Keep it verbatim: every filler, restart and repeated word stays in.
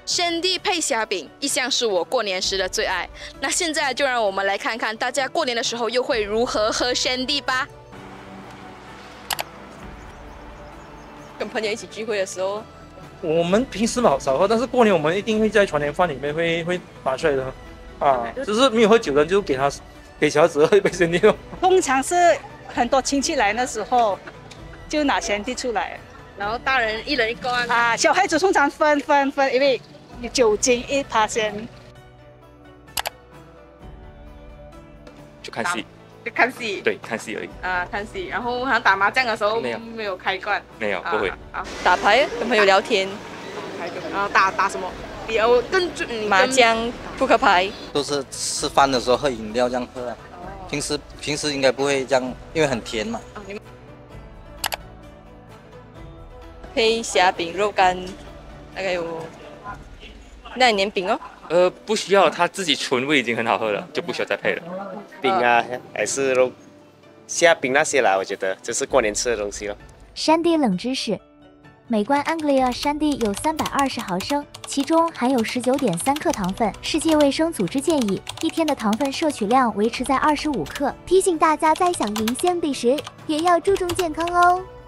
鲜地配虾饼一向是我过年时的最爱。那现在就让我们来看看大家过年的时候又会如何喝鲜地吧。跟朋友一起聚会的时候， 我们平时嘛少喝，但是过年我们一定会在团年饭里面会会拿出来的啊。就是没有喝酒的就给他给小孩子喝一杯鲜地哦。 通常是很多亲戚来的时候，就拿鲜地出来。 然后大人一人一罐啊，小孩子通常分分分，因为酒精一趴先。 就看戏， 就看戏， 对，看戏而已。 啊，看戏，然后好像打麻将的时候没有没有开罐， 没有，不会。 啊， 打牌，跟朋友聊天， 然后打打什么？比较更麻将、扑克牌。 都是吃饭的时候喝饮料这样喝啊。平时平时应该不会这样，因为很甜嘛。 配虾饼、肉干，大概有那年饼哦。 呃，不需要，它自己纯味已经很好喝了，就不需要再配了。 饼啊，还是肉、虾饼那些啦，我觉得就是过年吃的东西了。 山地冷知识：美观 Anglia 山地有三百二十毫升，其中含有十九点三克糖分。世界卫生组织建议一天的糖分摄取量维持在二十五克。提醒大家在想赢鲜地时，也要注重健康哦。